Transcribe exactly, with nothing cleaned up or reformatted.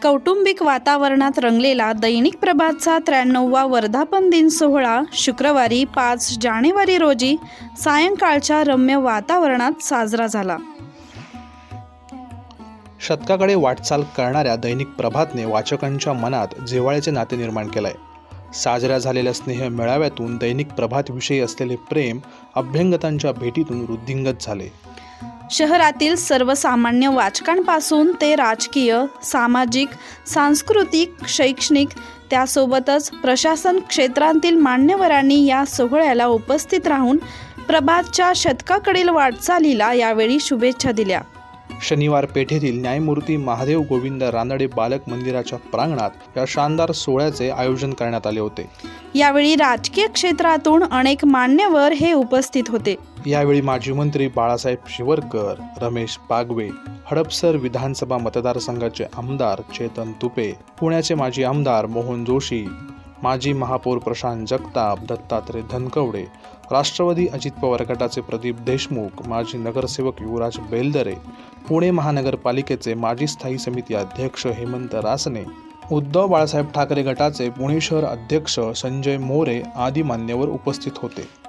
कौटुंबिक वातावरणात रंगलेला दैनिक प्रभातचा त्र्याण्णववा वर्धापन दिन सोहळा शुक्रवारी पाच जानेवारी रोजी सायंकाळच्या रम्य वातावरणात साजरा झाला। शतकाकडे वाटचाल करणाऱ्या दैनिक प्रभातने वाचकांच्या मनात जिव्हाळ्याचे नाते निर्माण केलंय। साजऱ्या झालेल्या स्नेह मेळाव्यातून दैनिक प्रभातविषयी असलेले प्रेम अभ्यंगतांच्या भेटीतून वृद्धिंगत झाले। शहरातील सर्वसामान्य वाचकांपासून ते राजकीय, सामाजिक, सांस्कृतिक, शैक्षणिक त्यासोबतच प्रशासन क्षेत्रांतील मान्यवरांनी या सोहळ्याला उपस्थित राहून प्रभातच्या शतकाकडील वाटचालीला यावेळी शुभेच्छा दिल्या। शनिवार पेठेतील न्यायमूर्ती महादेव गोविंद रानडे बालक मंदिराच्या प्रांगणात या शानदार सोहळ्याचे आयोजन करण्यात आले होते। यावेळी राजकीय क्षेत्रातून अनेक मान्यवर हे उपस्थित होते। यावेळी माजी मंत्री बाळासाहेब शिवरकर, रमेश बागवे, हडपसर विधानसभा मतदारसंघाचे आमदार चेतन तुपे, पुण्याचे माजी आमदार मोहन जोशी, माजी महापौर प्रशांत जगताप, दत्तात्रय धनकवडे, राष्ट्रवादी अजित पवार गटाचे प्रदीप देशमुख, माजी नगरसेवक युवराज बेलदरे, पुणे महानगरपालिकेचे माजी स्थायी समिती अध्यक्ष हेमंत रासने, उद्धव बाळासाहेब ठाकरे गटाचे पुणे शहर अध्यक्ष संजय मोरे आदी मान्यवर उपस्थित होते।